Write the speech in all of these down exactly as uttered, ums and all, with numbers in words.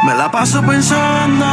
Me la paso pensando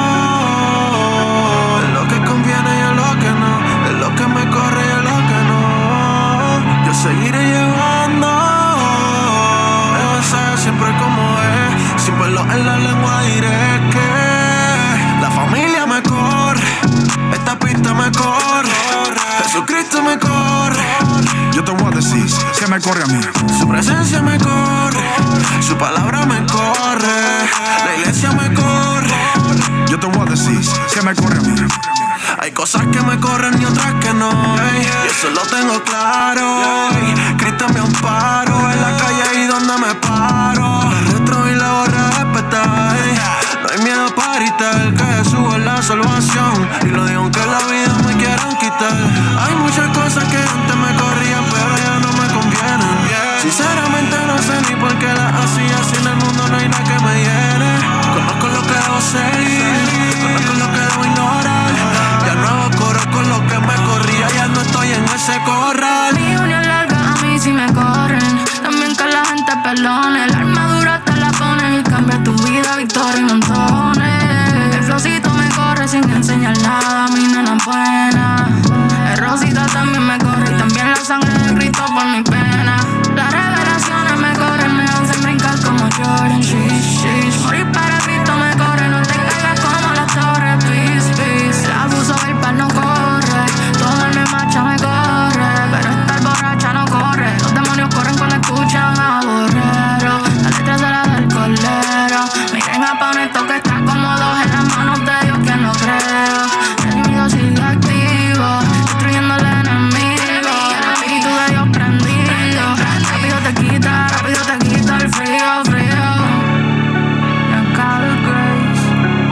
en lo que conviene y en lo que no, en lo que me corre y en lo que no. Yo seguiré llevando el mensaje siempre como es, sin pelos en la lengua diré que la familia me corre, esta pista me corre, Jesucristo me corre. Yo te voy a decir que me corre a mí. Su presencia me corre, su palabra me corre, la iglesia me corre. Yo te voy a decir que me corre a mí. Hay cosas que me corren y otras que no, ey, y eso lo tengo claro. Ey, Cristo me amparo en la calle y donde me paro. La retro y la borra de respetar, ey. No hay miedo para gritar que Jesús es la salvación, y lo digo aunque la vida me quieran quitar. Hay muchas cosas que antes me corrían pero ya no me convienen. Sinceramente no sé ni por qué las hacía, si en el mundo no hay nada que me llene. Conozco lo que debo seguir, conozco lo que debo ignorar. Ya no hago coro con lo que me corría, ya no estoy en ese corral. Mi unión larga a mí si me corren, también que la gente perdone. La armadura te la pones y cambia tu vida, victoria y montones. El flowcito me corre sin enseñar nada, mi nena buena. El rosita también me corre y también la sangre de Cristo por mi pena. Las revelaciones me corren, me hacen brincar como Jordan. Shish, shish. Morir para Cristo me corre, no te caigas como las torres. Peace, peace. El abuso del pan no corre, tomarme macha me corre, pero estar borracha no corre. Los demonios corren cuando escuchan a Borrero. La letra se la da el colero. Miren a Pauneto que está cómodo en las manos de Dios que no creo. El enemigo sigue activo, destruyendo al enemigo. El espíritu de Dios prendido. Rápido te quita, rápido te quita el frío, frío. Y acá el Grace.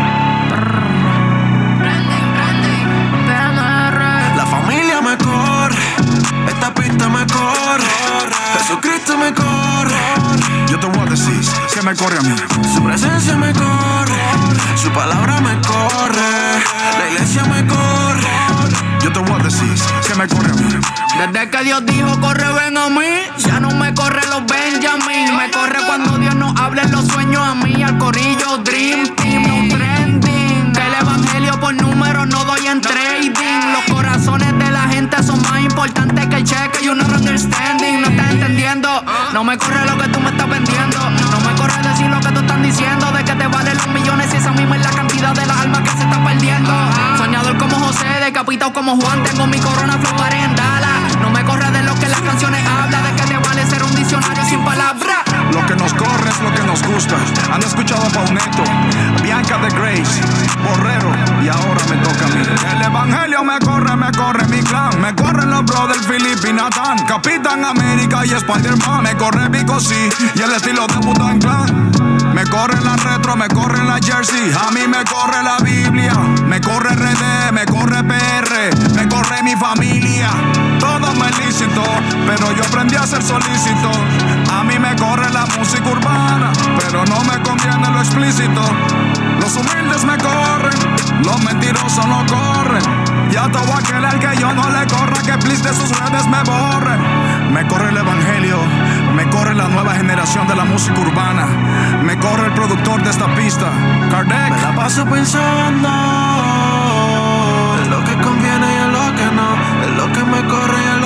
Branding, branding. P M R. La familia me corre, esta pista me corre, Jesucristo me corre. Yo te voy a decir que me corre a mí. Su presencia me corre, su palabra me corre, la iglesia me corre. Yo te voy a decir que me corre a mí. Desde que Dios dijo corre ven a mí, ya no me corre los Benjamin. Me corre cuando Dios nos habla en los sueños a mí. Al corillo Dream Team, no trending. Que el evangelio por números no doy en trading. Los corazones de la gente son más importantes que el cheque y un understanding. No estás entendiendo, no me corre lo que tú me estás vendiendo. No me corre decir lo que tú estás diciendo, de que te valen los millones y esa misma es la cantidad de las almas que se está perdiendo. Soñador como José, decapitado como Juan, tengo mi corona flow en Dallas. No me corre de lo que las canciones hablan, de que te vale ser un diccionario sin palabras. Lo que nos corre es lo que nos gusta. Han escuchado a Pauneto, Bianca de Grace, Borrero, y ahora me toca a mí. El evangelio me corre, me corre mi clan. Me corren los brothers Philip y Nathan, Capitán América y Spider-Man. Me corre Vico C y el estilo de Wu-Tang Clan. Me corre la retro, me corre la jersey. A mí me corre la Biblia. Me corre R D, me corre P R, me corre mi familia. Todo me lícito, pero yo aprendí a ser solícito. A mí me corre la música urbana, pero no me conviene lo explícito. Los humildes me corren, los mentirosos no corren. Y a todo aquel al que yo no le corra, que please de sus redes me borren. Me corre el evangelio, me corre la nueva generación de la música urbana. Me corre el productor de esta pista, Kardec. Me la paso pensando en lo que conviene y en lo que no, en lo que me corre y en